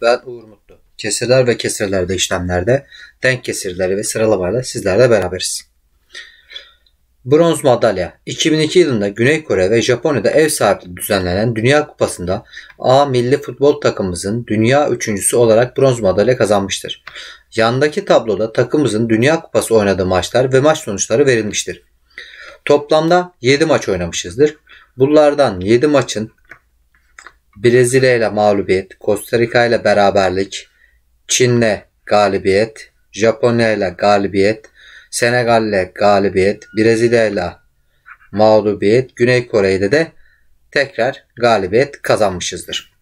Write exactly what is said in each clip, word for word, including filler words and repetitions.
Ben Uğur Mutlu. Kesirler ve kesirlerde işlemlerde, denk kesirleri ve sıralamayla sizlerle beraberiz. Bronz madalya. iki bin iki yılında Güney Kore ve Japonya'da ev sahipliği düzenlenen Dünya Kupası'nda A milli futbol takımımızın dünya üçüncüsü olarak bronz madalya kazanmıştır. Yandaki tabloda takımımızın Dünya Kupası oynadığı maçlar ve maç sonuçları verilmiştir. Toplamda yedi maç oynamışızdır. Bunlardan yedi maçın Brezilya ile mağlubiyet, Costa Rica ile beraberlik, Çin'le galibiyet, Japonya ile galibiyet, Senegal ile galibiyet, Brezilya ile mağlubiyet, Güney Kore'de de tekrar galibiyet kazanmışızdır.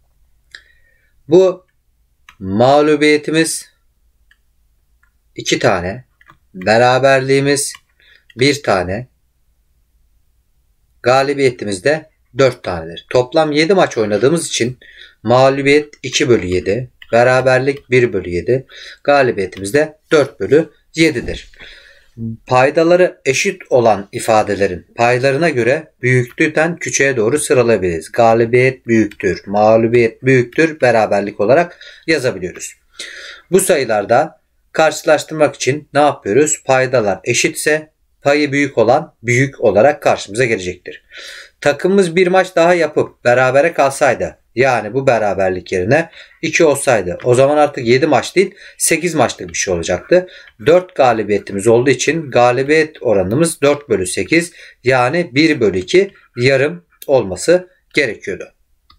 Bu mağlubiyetimiz iki tane, beraberliğimiz bir tane, galibiyetimiz de dört tanedir. Toplam yedi maç oynadığımız için mağlubiyet iki bölü yedi, beraberlik bir bölü yedi, galibiyetimiz de dört bölü yedidir. Paydaları eşit olan ifadelerin paylarına göre büyüklükten küçüğe doğru sıralayabiliriz. Galibiyet büyüktür, mağlubiyet büyüktür, beraberlik olarak yazabiliyoruz. Bu sayılarda karşılaştırmak için ne yapıyoruz? Paydalar eşitse payı büyük olan büyük olarak karşımıza gelecektir. Takımımız bir maç daha yapıp berabere kalsaydı, yani bu beraberlik yerine iki olsaydı, o zaman artık yedi maç değil sekiz maçlık bir şey olacaktı. dört galibiyetimiz olduğu için galibiyet oranımız dört bölü sekiz, yani bir bölü iki yarım olması gerekiyordu.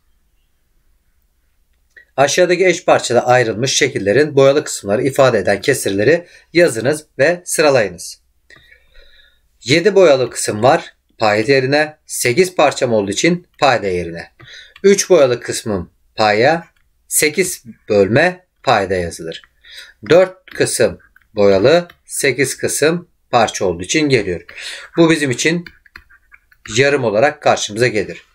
Aşağıdaki eş parçada ayrılmış şekillerin boyalı kısımları ifade eden kesirleri yazınız ve sıralayınız. yedi boyalı kısım var payda yerine, sekiz parçam olduğu için payda yerine. üç boyalı kısmım paya, sekiz bölme payda yazılır. dört kısım boyalı, sekiz kısım parça olduğu için geliyor. Bu bizim için yarım olarak karşımıza gelir.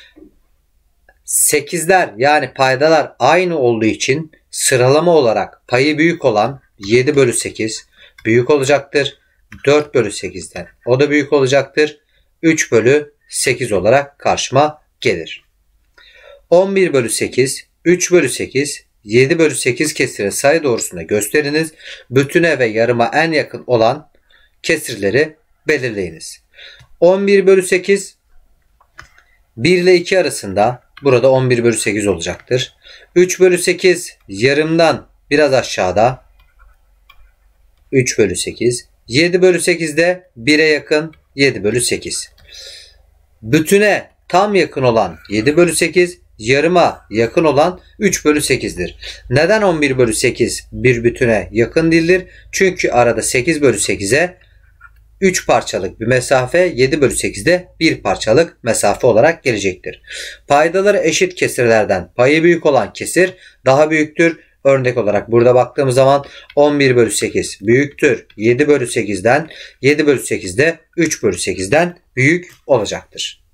sekizler yani paydalar aynı olduğu için sıralama olarak payı büyük olan yedi bölü sekiz büyük olacaktır. dört bölü sekizden o da büyük olacaktır. üç bölü sekiz olarak karşıma gelir. on bir bölü sekiz, üç bölü sekiz, yedi bölü sekiz kesiri sayı doğrusunda gösteriniz. Bütüne ve yarıma en yakın olan kesirleri belirleyiniz. on bir bölü sekiz bir ile iki arasında, burada on bir bölü sekiz olacaktır. üç bölü sekiz yarımdan biraz aşağıda, üç bölü sekiz. yedi bölü sekiz de bire yakın, yedi bölü sekiz. Bütüne tam yakın olan yedi bölü sekiz, yarıma yakın olan üç bölü sekiz'dir. Neden on bir bölü sekiz bir bütüne yakın değildir? Çünkü arada sekiz bölü sekiz'e üç parçalık bir mesafe, yedi bölü sekiz'de bir parçalık mesafe olarak gelecektir. Paydaları eşit kesirlerden payı büyük olan kesir daha büyüktür. Örnek olarak burada baktığımız zaman on bir bölü sekiz büyüktür yedi bölü sekiz'den, yedi bölü sekiz de üç bölü sekiz'den büyük olacaktır.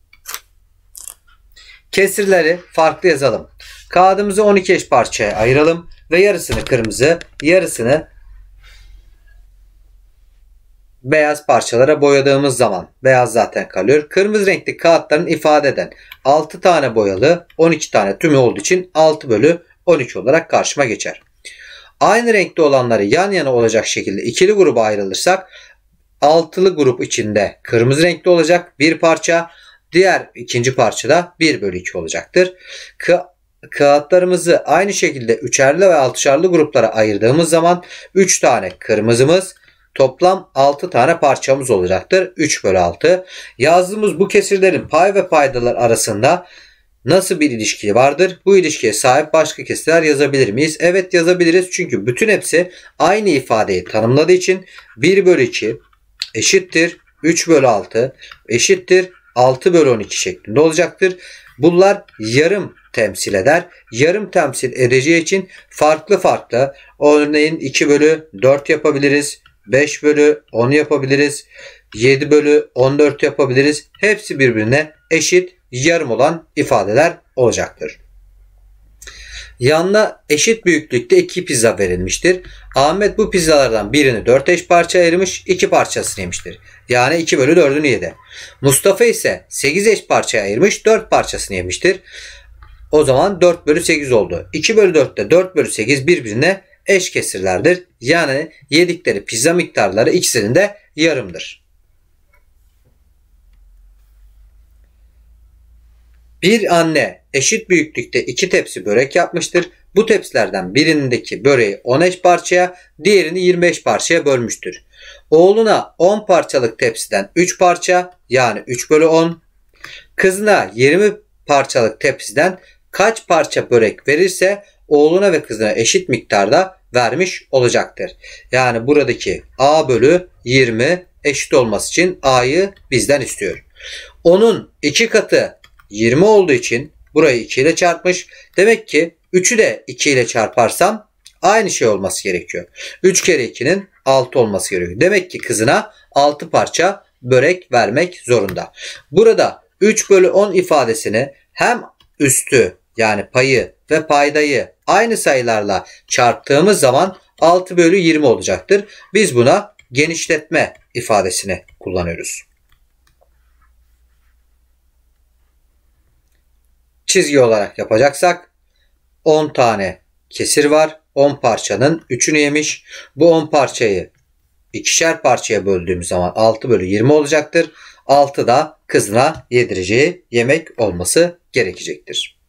Kesirleri farklı yazalım. Kağıdımızı on iki eş parçaya ayıralım ve yarısını kırmızı, yarısını beyaz parçalara boyadığımız zaman, beyaz zaten kalıyor. Kırmızı renkli kağıtların ifade eden altı tane boyalı, on iki tane tümü olduğu için altı bölü on iki olarak karşıma geçer. Aynı renkte olanları yan yana olacak şekilde ikili gruba ayrılırsak, altılı grup içinde kırmızı renkli olacak bir parça, diğer ikinci parçada bir bölü iki olacaktır. Ka kağıtlarımızı aynı şekilde üçerli ve altışarlı gruplara ayırdığımız zaman üç tane kırmızımız, toplam altı tane parçamız olacaktır. üç bölü altı. Yazdığımız bu kesirlerin pay ve paydalar arasında nasıl bir ilişki vardır? Bu ilişkiye sahip başka kesirler yazabilir miyiz? Evet, yazabiliriz. Çünkü bütün hepsi aynı ifadeyi tanımladığı için bir bölü iki eşittir üç bölü altı eşittir altı bölü on iki şeklinde olacaktır. Bunlar yarım temsil eder. Yarım temsil edeceği için farklı farklı, örneğin iki bölü dört yapabiliriz. beş bölü on yapabiliriz. yedi bölü on dört yapabiliriz. Hepsi birbirine eşit yarım olan ifadeler olacaktır. Yanına eşit büyüklükte iki pizza verilmiştir. Ahmet bu pizzalardan birini dört eş parça ayırmış, iki parçasını yemiştir. Yani iki bölü dördünü yedi. Mustafa ise sekiz eş parçaya ayırmış, dört parçasını yemiştir. O zaman dört bölü sekiz oldu. iki bölü dört ile dört bölü sekiz birbirine eş kesirlerdir. Yani yedikleri pizza miktarları ikisinin de yarımdır. Bir anne eşit büyüklükte iki tepsi börek yapmıştır. Bu tepsilerden birindeki böreği on eş parçaya, diğerini yirmi beş parçaya bölmüştür. Oğluna on parçalık tepsiden üç parça, yani üç bölü on, kızına yirmi parçalık tepsiden kaç parça börek verirse oğluna ve kızına eşit miktarda vermiş olacaktır. Yani buradaki A bölü yirmi eşit olması için A'yı bizden istiyor. Onun iki katı yirmi olduğu için burayı iki ile çarpmış. Demek ki üçü de iki ile çarparsam aynı şey olması gerekiyor. üç kere ikinin altı olması gerekiyor. Demek ki kızına altı parça börek vermek zorunda. Burada üç bölü on ifadesini hem üstü, yani payı ve paydayı aynı sayılarla çarptığımız zaman altı bölü yirmi olacaktır. Biz buna genişletme ifadesini kullanıyoruz. Çizgi olarak yapacaksak on tane kesir var. on parçanın üçünü yemiş. Bu on parçayı ikişer parçaya böldüğümüz zaman altı bölü yirmi olacaktır. altı da kızına yedireceği yemek olması gerekecektir.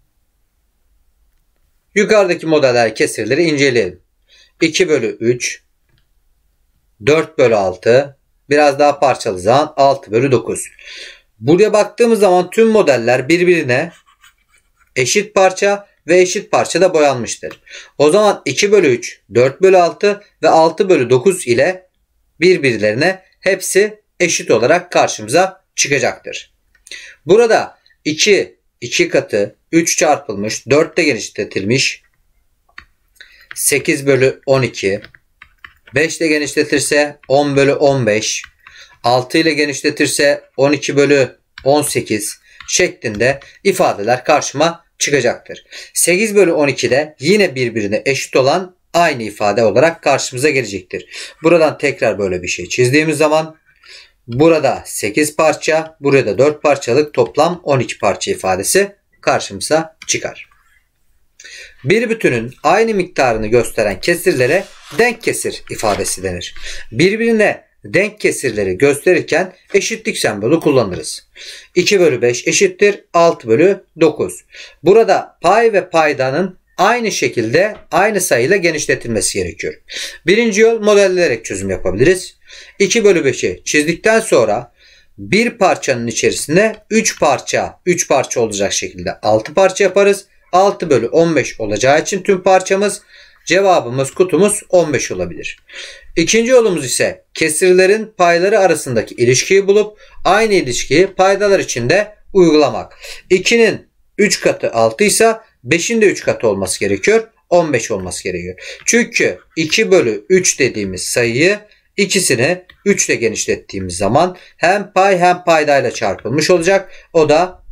Yukarıdaki modeller kesirleri inceleyelim. iki bölü üç, dört bölü altı, biraz daha parçalı zaman altı bölü dokuz. Buraya baktığımız zaman tüm modeller birbirine eşit parça ve eşit parçada boyanmıştır. O zaman iki bölü üç, dört bölü altı ve altı bölü dokuz ile birbirlerine hepsi eşit olarak karşımıza çıkacaktır. Burada iki, iki katı, üç çarpılmış, dört de genişletilmiş, sekiz bölü on iki, beş ile genişletirse on bölü on beş, altı ile genişletirse on iki bölü on sekiz şeklinde ifadeler karşıma çıkacaktır. sekiz bölü on iki de yine birbirine eşit olan aynı ifade olarak karşımıza gelecektir. Buradan tekrar böyle bir şey çizdiğimiz zaman burada sekiz parça, burada dört parçalık toplam on iki parça ifadesi karşımıza çıkar. Bir bütünün aynı miktarını gösteren kesirlere denk kesir ifadesi denir. Birbirine denk kesirleri gösterirken eşitlik sembolü kullanırız. iki bölü beş eşittir altı bölü dokuz. Burada pay ve paydanın aynı şekilde aynı sayıyla genişletilmesi gerekiyor. Birinci yol modelleyerek çözüm yapabiliriz. iki bölü beşi çizdikten sonra bir parçanın içerisine üç parça, üç parça olacak şekilde altı parça yaparız. altı bölü on beş olacağı için tüm parçamız, cevabımız, kutumuz on beş olabilir. İkinci yolumuz ise kesirlerin payları arasındaki ilişkiyi bulup aynı ilişkiyi paydalar için de uygulamak. ikinin üç katı altı ise beşin de üç katı olması gerekiyor. on beş olması gerekiyor. Çünkü iki bölü üç dediğimiz sayıyı ikisini üç ile genişlettiğimiz zaman hem pay hem paydayla çarpılmış olacak. O da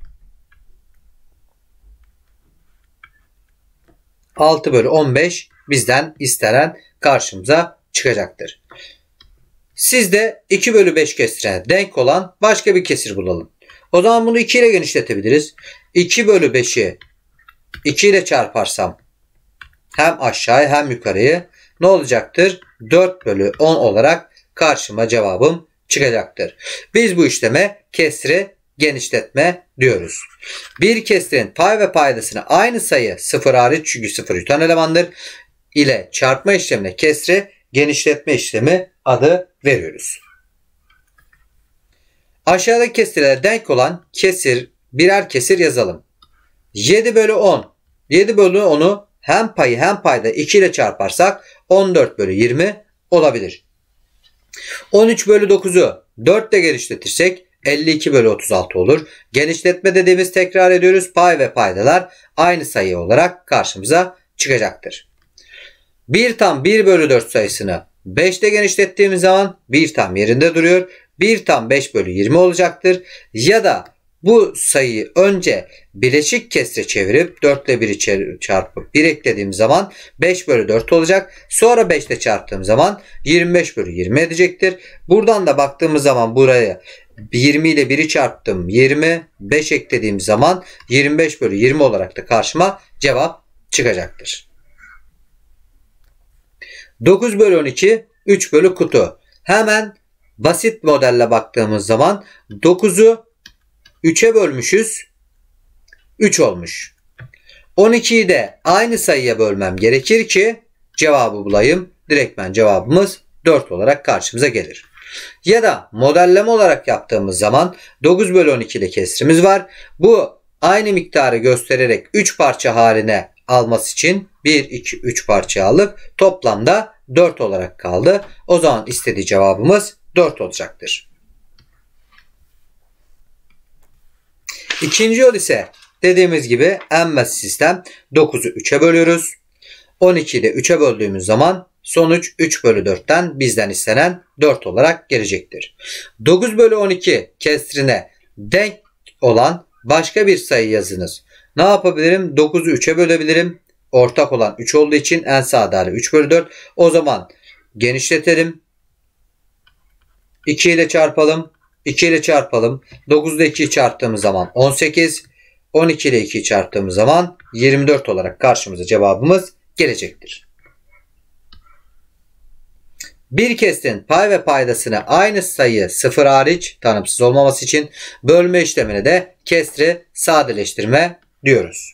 altı bölü on beş bizden istenen karşımıza çıkacaktır. Siz de iki bölü beş kesirine denk olan başka bir kesir bulalım. O zaman bunu iki ile genişletebiliriz. iki bölü beşi iki ile çarparsam hem aşağıya hem yukarıyı ne olacaktır? dört bölü on olarak karşıma cevabım çıkacaktır. Biz bu işleme kesri genişletme diyoruz. Bir kesirin pay ve paydasını aynı sayı sıfır hariç, çünkü sıfır yutan elemandır, ile çarpma işlemine kesri genişletme işlemi adı veriyoruz. Aşağıdaki kesirlere denk olan kesir, birer kesir yazalım. yedi bölü on. yedi bölü on'u hem payı hem payda iki ile çarparsak on dört bölü yirmi olabilir. on üç bölü dokuz'u dört ile genişletirsek elli iki bölü otuz altı olur. Genişletme dediğimiz, tekrar ediyoruz, pay ve paydalar aynı sayı olarak karşımıza çıkacaktır. bir tam bir bölü dört sayısını beş ile genişlettiğimiz zaman bir tam yerinde duruyor. bir tam beş bölü yirmi olacaktır. Ya da bu sayıyı önce bileşik kesre çevirip dört ile biri çarpıp bir eklediğim zaman beş bölü dört olacak. Sonra beş ile çarptığım zaman yirmi beş bölü yirmi edecektir. Buradan da baktığımız zaman burayı yirmi ile biri çarptım. yirmi. beş eklediğim zaman yirmi beş bölü yirmi olarak da karşıma cevap çıkacaktır. dokuz bölü on iki. üç bölü kutu. Hemen basit modelle baktığımız zaman dokuzu üçe bölmüşüz. üç olmuş. on ikiyi de aynı sayıya bölmem gerekir ki cevabı bulayım. Direktmen cevabımız dört olarak karşımıza gelir. Ya da modelleme olarak yaptığımız zaman dokuz bölü on iki ile kesrimiz var. Bu aynı miktarı göstererek üç parça haline alması için bir, iki, üç parça alıp toplamda dört olarak kaldı. O zaman istediği cevabımız dört olacaktır. İkinci yol ise dediğimiz gibi en basit sistem. dokuzu üçe bölüyoruz. on ikiyi de üçe böldüğümüz zaman sonuç üç bölü dörtten bizden istenen dört olarak gelecektir. dokuz bölü on iki kesrine denk olan başka bir sayı yazınız. Ne yapabilirim? dokuzu üçe bölebilirim. Ortak olan üç olduğu için en sağda hali üç bölü dört. O zaman genişletelim. iki ile çarpalım. iki ile çarpalım. dokuz ile ikiyi çarptığımız zaman on sekiz. on iki ile ikiyi çarptığımız zaman yirmi dört olarak karşımıza cevabımız gelecektir. Bir kesrin pay ve paydasını aynı sayı sıfır hariç tanımsız olmaması için bölme işlemine de kesri sadeleştirme diyoruz.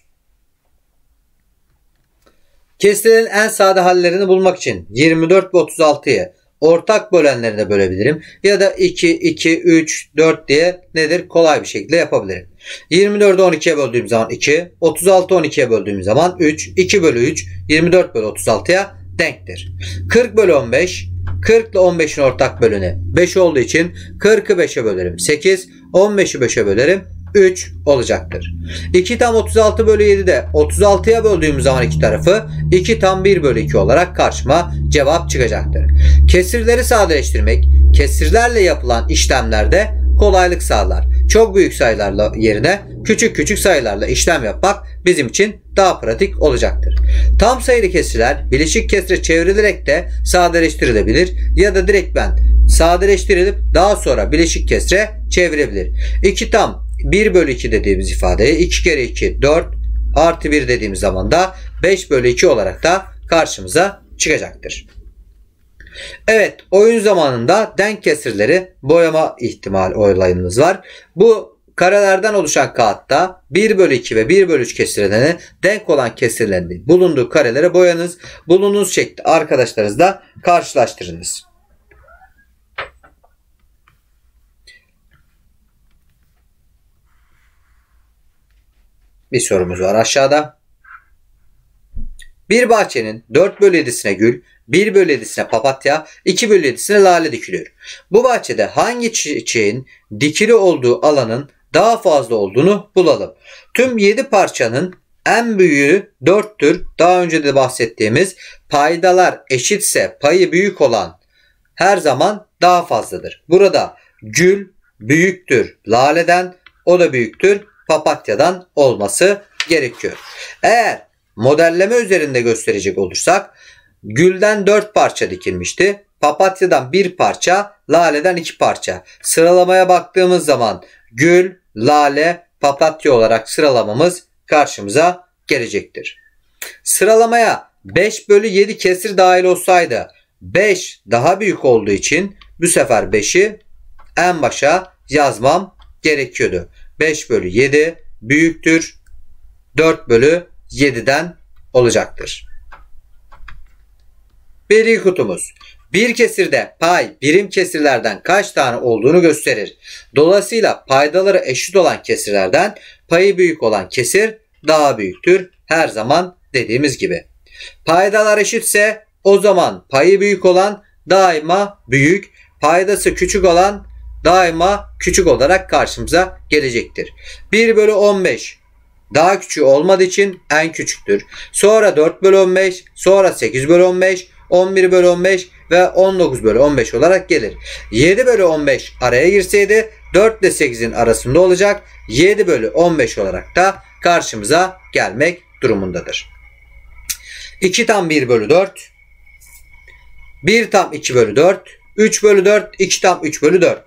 Kesirlerin en sade hallerini bulmak için yirmi dört ve otuz altıyı ortak bölenlerine bölebilirim. Ya da iki, iki, üç, dört diye nedir? Kolay bir şekilde yapabilirim. yirmi dördü on ikiye böldüğüm zaman iki, otuz altı on ikiye böldüğüm zaman üç, iki bölü üç, yirmi dört bölü otuz altıya denktir. kırk bölü on beş, kırk ile on beşin ortak bölünü beş olduğu için kırkı beşe bölerim sekiz, on beşi beşe bölerim üç olacaktır. iki tam otuz altı bölü yedi'de otuz altıya böldüğümüz zaman iki tarafı iki tam bir bölü iki olarak karşıma cevap çıkacaktır. Kesirleri sadeleştirmek kesirlerle yapılan işlemlerde kolaylık sağlar. Çok büyük sayılarla yerine küçük küçük sayılarla işlem yapmak bizim için daha pratik olacaktır. Tam sayılı kesirler bileşik kesire çevrilerek de sadeleştirilebilir ya da direkt ben sadeleştirilip daha sonra bileşik kesire çevirebilir. iki tam bir bölü iki dediğimiz ifadeye iki kere iki dört artı bir dediğimiz zaman da beş bölü iki olarak da karşımıza çıkacaktır. Evet, oyun zamanında denk kesirleri boyama ihtimal olayımız var. Bu karelerden oluşan kağıtta bir bölü iki ve bir bölü üç kesirlerine denk olan kesirlerin bulunduğu karelere boyanız. Bulunduğunuz şekli arkadaşlarınızla karşılaştırınız. Bir sorumuz var aşağıda. Bir bahçenin dört bölü yedi'sine gül, bir bölü yedi'sine papatya, iki bölü yedi'sine lale dikiliyor. Bu bahçede hangi çiçeğin dikili olduğu alanın daha fazla olduğunu bulalım. Tüm yedi parçanın en büyüğü dörttür. Daha önce de bahsettiğimiz paydalar eşitse payı büyük olan her zaman daha fazladır. Burada gül büyüktür laleden, o da büyüktür papatyadan olması gerekiyor. Eğer modelleme üzerinde gösterecek olursak gülden dört parça dikilmişti. Papatyadan bir parça, laleden iki parça. Sıralamaya baktığımız zaman gül, lale, papatya olarak sıralamamız karşımıza gelecektir. Sıralamaya beş bölü yedi kesir dahil olsaydı beş daha büyük olduğu için bu sefer beşi en başa yazmam gerekiyordu. beş bölü yedi büyüktür dört bölü yedi'den olacaktır. Bilgi kutumuz. Bir kesirde pay birim kesirlerden kaç tane olduğunu gösterir. Dolayısıyla paydaları eşit olan kesirlerden payı büyük olan kesir daha büyüktür. Her zaman dediğimiz gibi. Paydalar eşitse o zaman payı büyük olan daima büyük, paydası küçük olan daima küçük olarak karşımıza gelecektir. bir bölü on beş daha küçük olmadığı için en küçüktür. Sonra dört bölü on beş, sonra sekiz bölü on beş, on bir bölü on beş ve on dokuz bölü on beş olarak gelir. yedi bölü on beş araya girseydi dört ile sekiz'in arasında olacak. yedi bölü on beş olarak da karşımıza gelmek durumundadır. iki tam bir bölü dört, bir tam iki bölü dört, üç bölü dört, iki tam üç bölü dört.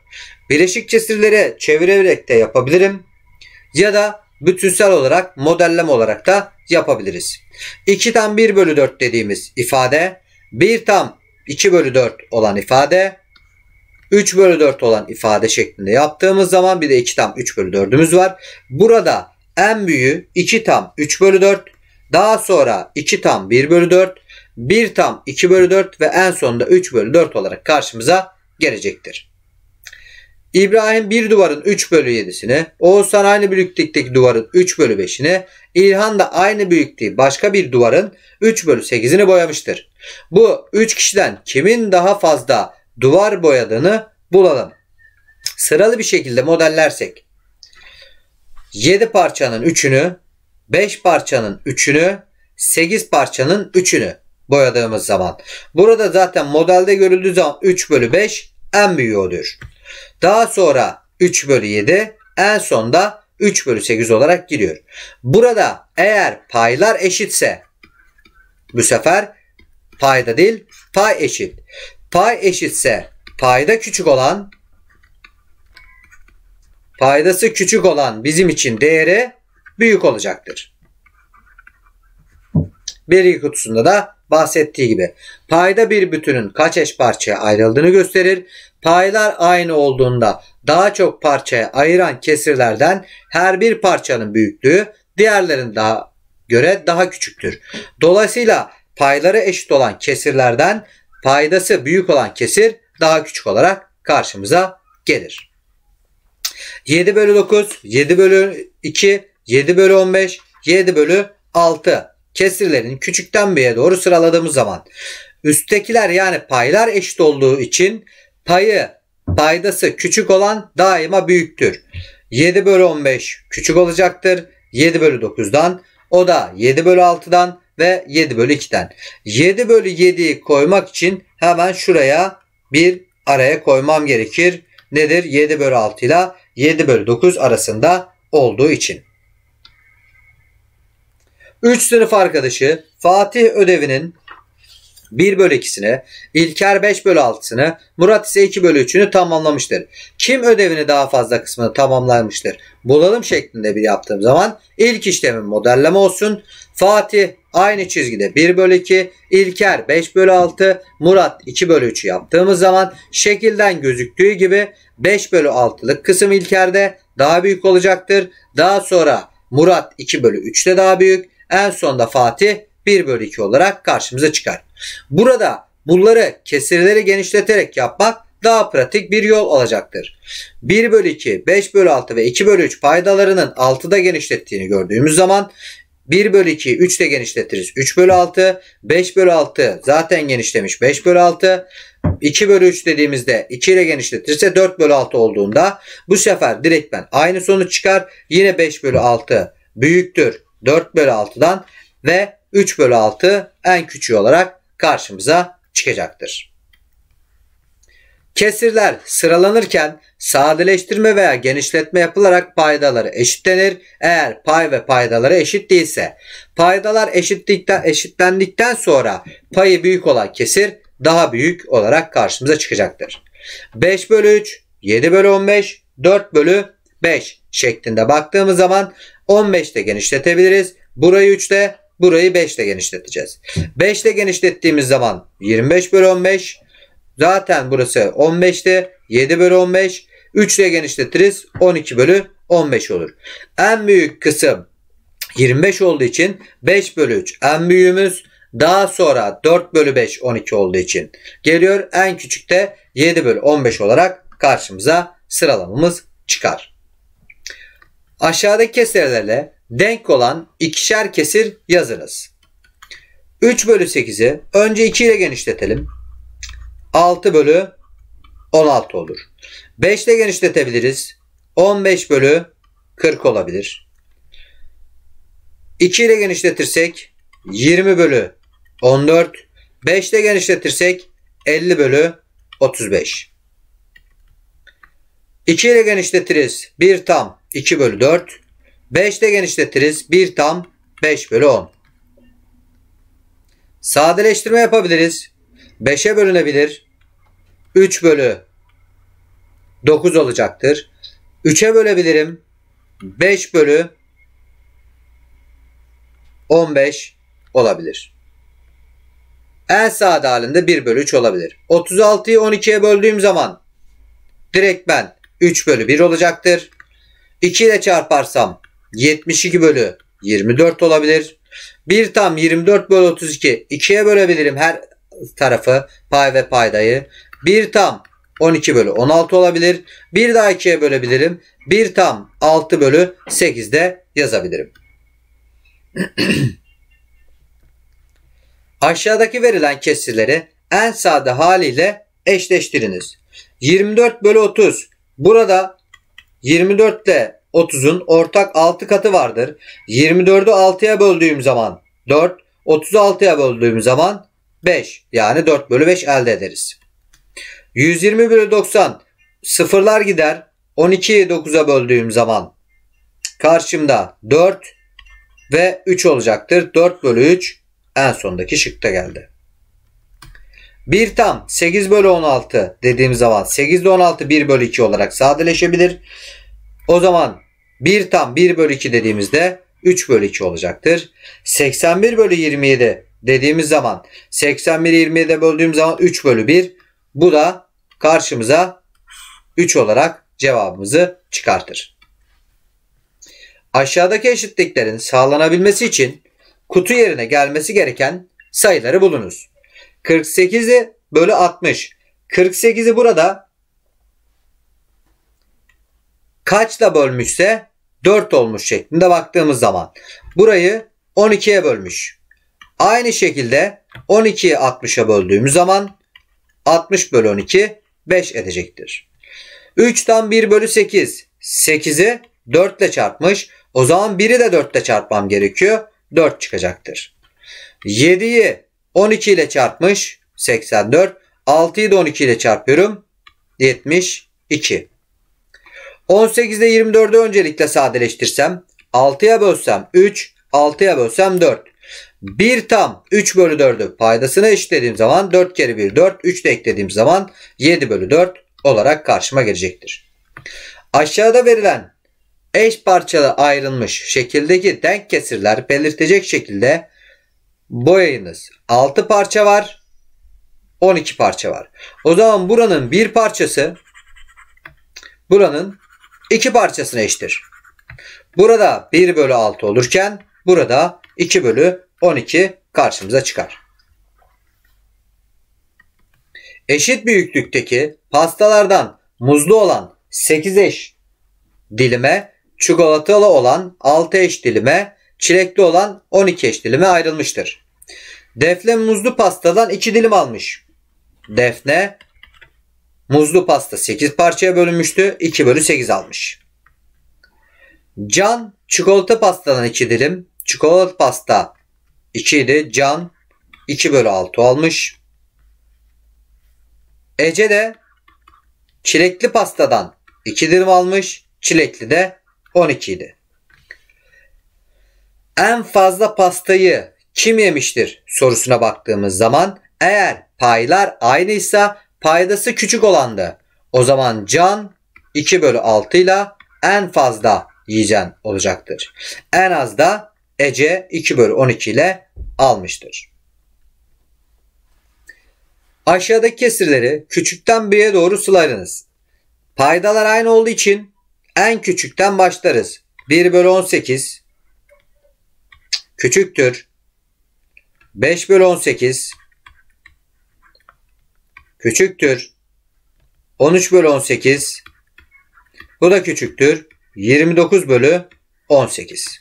bileşik kesirleri çevirerek de yapabilirim. Ya da bütünsel olarak modelleme olarak da yapabiliriz. iki tam bir bölü dört dediğimiz ifade, bir tam iki bölü dört olan ifade, üç bölü dört olan ifade şeklinde yaptığımız zaman bir de iki tam üç bölü dördümüz var. Burada en büyüğü iki tam üç bölü dört, daha sonra iki tam bir bölü dört, bir tam iki bölü dört ve en sonunda üç bölü dört olarak karşımıza gelecektir. İbrahim bir duvarın üç bölü yedisini, Oğuzhan aynı büyüklükteki duvarın üç bölü beşini, İlhan da aynı büyüklüğü başka bir duvarın üç bölü sekizini boyamıştır. Bu üç kişiden kimin daha fazla duvar boyadığını bulalım. Sıralı bir şekilde modellersek yedi parçanın üçünü, beş parçanın üçünü, sekiz parçanın üçünü boyadığımız zaman. Burada zaten modelde görüldüğü zaman üç bölü beş en büyüğü oluyor. Daha sonra üç bölü yedi, en sonda üç bölü sekiz olarak giriyor. Burada eğer paylar eşitse, bu sefer payda değil pay eşit. Pay eşitse payda küçük olan, paydası küçük olan bizim için değeri büyük olacaktır. Bilgi kutusunda da bahsettiği gibi payda bir bütünün kaç eş parçaya ayrıldığını gösterir. Paylar aynı olduğunda daha çok parçaya ayıran kesirlerden her bir parçanın büyüklüğü diğerlerine daha göre daha küçüktür. Dolayısıyla payları eşit olan kesirlerden paydası büyük olan kesir daha küçük olarak karşımıza gelir. yedi bölü dokuz, yedi bölü iki, yedi bölü on beş, yedi bölü altı kesirlerin küçükten büyüğe doğru sıraladığımız zaman üsttekiler yani paylar eşit olduğu için payı paydası küçük olan daima büyüktür. yedi bölü on beş küçük olacaktır. yedi bölü dokuzdan, o da yedi bölü altıdan ve yedi bölü ikiden. yedi bölü yediyi koymak için hemen şuraya bir araya koymam gerekir. Nedir? yedi bölü altı ile yedi bölü dokuz arasında olduğu için. üç sınıf arkadaşı Fatih ödevinin bir bölü ikisini, İlker beş bölü altısını, Murat ise iki bölü üçünü tamamlamıştır. Kim ödevini daha fazla kısmını tamamlamıştır? Bulalım şeklinde bir yaptığım zaman ilk işlemin modelleme olsun. Fatih aynı çizgide bir bölü iki, İlker beş bölü altı, Murat iki bölü üçü yaptığımız zaman şekilden gözüktüğü gibi beş bölü altılık kısım İlker'de daha büyük olacaktır. Daha sonra Murat iki bölü üçte daha büyük. En sonda Fatih bir bölü iki olarak karşımıza çıkar. Burada bunları kesirleri genişleterek yapmak daha pratik bir yol olacaktır. bir bölü iki, beş bölü altı ve iki bölü üç paydalarının altıda genişlettiğini gördüğümüz zaman bir bölü ikiyi üçte genişletiriz. üç bölü altı, beş bölü altı zaten genişlemiş beş bölü altı. iki bölü üç dediğimizde iki ile genişletirse dört bölü altı olduğunda bu sefer direktmen aynı sonuç çıkar. Yine beş bölü altı büyüktür dört bölü altıdan ve üç bölü altı en küçüğü olarak karşımıza çıkacaktır. Kesirler sıralanırken sadeleştirme veya genişletme yapılarak paydaları eşitlenir. Eğer pay ve paydaları eşit değilse, paydalar eşitlikten, eşitlendikten sonra payı büyük olan kesir daha büyük olarak karşımıza çıkacaktır. beş bölü üç, yedi bölü on beş, dört bölü beş şeklinde baktığımız zaman on beşte genişletebiliriz. Burayı üçte, burayı beşte genişleteceğiz. beşte genişlettiğimiz zaman yirmi beş bölü on beş. Zaten burası on beşte, yedi bölü on beş. üç ile genişletiriz. on iki bölü on beş olur. En büyük kısım yirmi beş olduğu için beş bölü üç en büyüğümüz. Daha sonra dört bölü beş on iki olduğu için geliyor. En küçük de yedi bölü on beş olarak karşımıza sıralamamız çıkar. Aşağıdaki kesirlerle denk olan ikişer kesir yazınız. üç bölü sekizi önce iki ile genişletelim. altı bölü on altı olur. beş ile genişletebiliriz. on beş bölü kırk olabilir. iki ile genişletirsek yirmi bölü on dört. beş ile genişletirsek elli bölü otuz beş. iki ile genişletiriz. bir tam iki bölü dört. beş ile genişletiriz. bir tam beş bölü on. Sadeleştirme yapabiliriz. beşe bölünebilir. üç bölü dokuz olacaktır. üçe bölebilirim. beş bölü on beş olabilir. En sade halinde bir bölü üç olabilir. otuz altıyı on ikiye böldüğüm zaman direkt ben üç bölü bir olacaktır. iki ile çarparsam yetmiş iki bölü yirmi dört olabilir. bir tam yirmi dört bölü otuz iki. ikiye bölebilirim her tarafı, pay ve paydayı. bir tam on iki bölü on altı olabilir. bir daha ikiye bölebilirim. bir tam altı bölü sekiz de yazabilirim. Aşağıdaki verilen kesirleri en sade haliyle eşleştiriniz. yirmi dört bölü otuz. Burada yirmi dört ile otuzun ortak altı katı vardır. yirmi dördü altıya böldüğüm zaman dört, otuzu altıya böldüğüm zaman beş. Yani dört bölü beş elde ederiz. yüz yirmi bölü doksan. Sıfırlar gider. on ikiyi dokuza böldüğüm zaman karşımda dört ve üç olacaktır. dört bölü üç en sondaki şıkta geldi. bir tam sekiz bölü on altı dediğim zaman sekiz ile on altı bir bölü iki olarak sadeleşebilir. O zaman bir tam bir bölü iki dediğimizde üç bölü iki olacaktır. seksen bir bölü yirmi yedi dediğimiz zaman seksen bir yirmi yediye böldüğüm zaman üç bölü bir. Bu da karşımıza üç olarak cevabımızı çıkartır. Aşağıdaki eşitliklerin sağlanabilmesi için kutu yerine gelmesi gereken sayıları bulunuz. kırk sekizi bölü altmış. kırk sekizi burada kaçla bölmüşse dört olmuş şeklinde baktığımız zaman burayı on ikiye bölmüş. Aynı şekilde on ikiyi altmışa böldüğümüz zaman altmış bölü on iki beş edecektir. üçten bir bölü sekiz. sekizi dört ile çarpmış. O zaman biri de dört ile çarpmam gerekiyor. dört çıkacaktır. yediyi on iki ile çarpmış. seksen dört. altıyı da on iki ile çarpıyorum. yetmiş iki. on sekizde yirmi dördü öncelikle sadeleştirsem altıya bölsem üç, altıya bölsem dört. bir tam üç bölü dördü paydasına eşitlediğim zaman dört kere bir dört, üç de eklediğim zaman yedi bölü dört olarak karşıma gelecektir. Aşağıda verilen eş parçalı ayrılmış şekildeki denk kesirler belirtecek şekilde boyayınız. altı parça var, on iki parça var. O zaman buranın bir parçası buranın iki parçasına eşittir. Burada bir bölü altı olurken burada iki bölü on iki karşımıza çıkar. Eşit büyüklükteki pastalardan muzlu olan sekiz eş dilime, çikolatalı olan altı eş dilime, çilekli olan on iki eş dilime ayrılmıştır. Defne muzlu pastadan iki dilim almış. Defne muzlu pasta sekiz parçaya bölünmüştü. iki bölü sekiz almış. Can çikolata pastadan iki dilim. Çikolata pasta iki idi. Can iki bölü altı almış. Ece de çilekli pastadan iki dilim almış. Çilekli de on iki idi. En fazla pastayı kim yemiştir sorusuna baktığımız zaman eğer paylar aynıysa paydası küçük olandı. O zaman Can iki bölü altı ile en fazla yiyecek olacaktır. En az da Ece iki bölü on iki ile almıştır. Aşağıdaki kesirleri küçükten büyüğe doğru sıralayınız. Paydalar aynı olduğu için en küçükten başlarız. bir bölü on sekiz küçüktür. beş bölü on sekiz küçüktür. on üç bölü on sekiz bu da küçüktür. yirmi dokuz bölü on sekiz.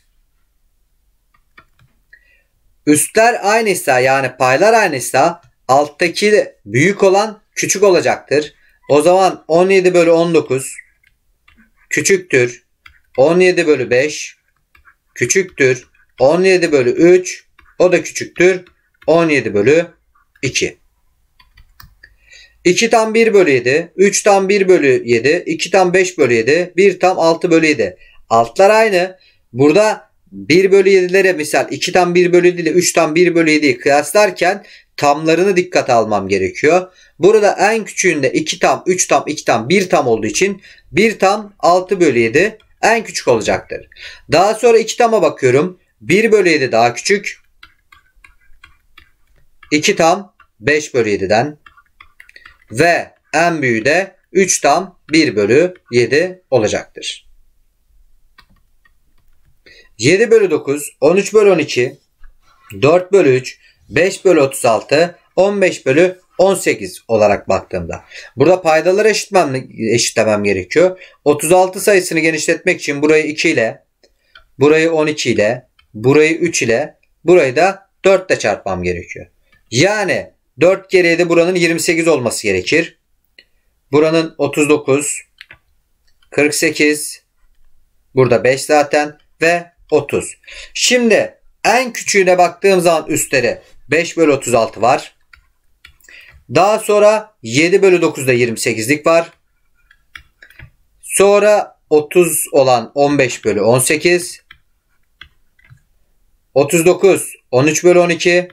Üstler aynıysa yani paylar aynıysa alttaki büyük olan küçük olacaktır. O zaman on yedi bölü on dokuz küçüktür. on yedi bölü beş küçüktür. on yedi bölü üç o da küçüktür. on yedi bölü iki. iki tam bir bölü yedi. üç tam bir bölü yedi. iki tam beş bölü yedi. bir tam altı bölü yedi. Altlar aynı. Burada bir bölü yedilere misal iki tam bir bölü yedi ile üç tam bir bölü yediyi kıyaslarken tamlarını dikkate almam gerekiyor. Burada en küçüğünde iki tam, üç tam, iki tam, bir tam olduğu için bir tam altı bölü yedi en küçük olacaktır. Daha sonra iki tama bakıyorum. bir bölü yedi daha küçük. iki tam beş bölü yediden ve en büyüğü de üç tam bir bölü yedi olacaktır. yedi bölü dokuz, on üç bölü on iki, dört bölü üç, beş bölü otuz altı, on beş bölü on sekiz olarak baktığımda. Burada paydaları eşitlemem, eşitlemem gerekiyor. otuz altı sayısını genişletmek için burayı iki ile, burayı on iki ile, burayı üç ile, burayı da dört ile çarpmam gerekiyor. Yani dört kere yedi buranın yirmi sekiz olması gerekir. Buranın otuz dokuz, kırk sekiz, burada beş zaten ve otuz. Şimdi en küçüğüne baktığım zaman üstleri beş bölü otuz altı var. Daha sonra yedi bölü dokuzda yirmi sekizlik var. Sonra otuz olan on beş bölü on sekiz. otuz dokuz, on üç bölü on iki.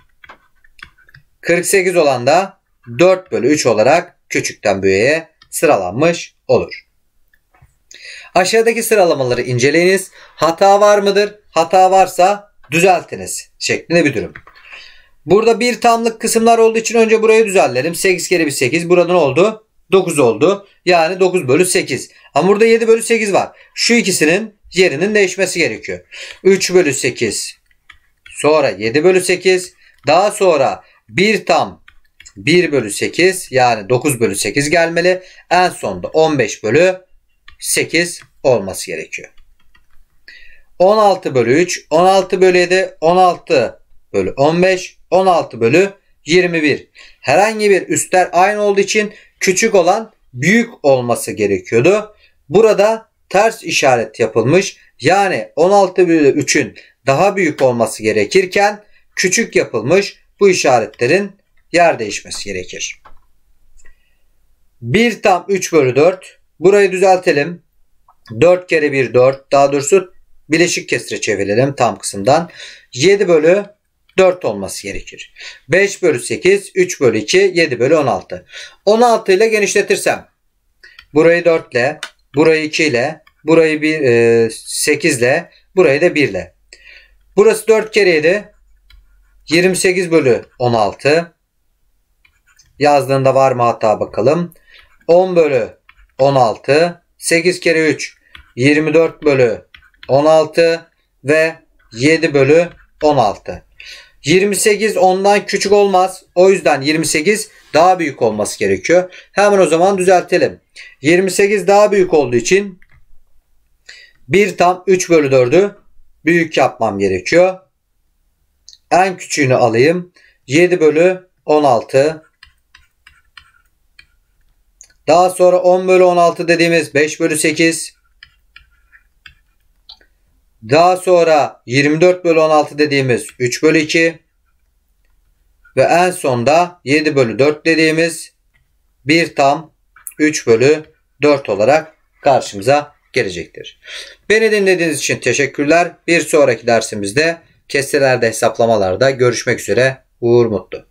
kırk sekiz olan da dört bölü üç olarak küçükten büyüğe sıralanmış olur. Aşağıdaki sıralamaları inceleyiniz. Hata var mıdır? Hata varsa düzeltiniz şeklinde bir durum. Burada bir tamlık kısımlar olduğu için önce burayı düzenlerim. sekiz kere bir sekiz. Buradan oldu. dokuz oldu. Yani dokuz bölü sekiz. Ama burada yedi bölü sekiz var. Şu ikisinin yerinin değişmesi gerekiyor. üç bölü sekiz. Sonra yedi bölü sekiz. Daha sonra bir tam bir bölü sekiz. Yani dokuz bölü sekiz gelmeli. En sonda on beş bölü sekiz olması gerekiyor. on altı bölü üç. on altı bölü yedi. on altı bölü on beş. on altı bölü yirmi bir. Herhangi bir üstler aynı olduğu için küçük olan büyük olması gerekiyordu. Burada ters işaret yapılmış. Yani on altı bölü üçün daha büyük olması gerekirken küçük yapılmış. Bu işaretlerin yer değişmesi gerekir. bir tam üç bölü dört. Burayı düzeltelim. dört kere bir dört. Daha doğrusu bileşik kesire çevirelim tam kısımdan. yedi bölü dört olması gerekir. beş bölü sekiz, üç bölü iki, yedi bölü on altı. on altı ile genişletirsem burayı dört ile, burayı iki ile, burayı bir, e, sekiz ile, burayı da bir ile. Burası dört kere yedi. yirmi sekiz bölü on altı. Yazdığında var mı hata bakalım. on bölü on altı. sekiz kere üç. yirmi dört bölü on altı ve yedi bölü on altı. yirmi sekiz ondan küçük olmaz. O yüzden yirmi sekiz daha büyük olması gerekiyor. Hemen o zaman düzeltelim. yirmi sekiz daha büyük olduğu için bir tam üç bölü dördü büyük yapmam gerekiyor. En küçüğünü alayım. yedi bölü on altı. Daha sonra on bölü on altı dediğimiz beş bölü sekiz. Daha sonra yirmi dört bölü on altı dediğimiz üç bölü iki. Ve en sonda yedi bölü dört dediğimiz bir tam üç bölü dört olarak karşımıza gelecektir. Beni dinlediğiniz için teşekkürler. Bir sonraki dersimizde kesirlerde hesaplamalarda görüşmek üzere. Uğur Mutlu.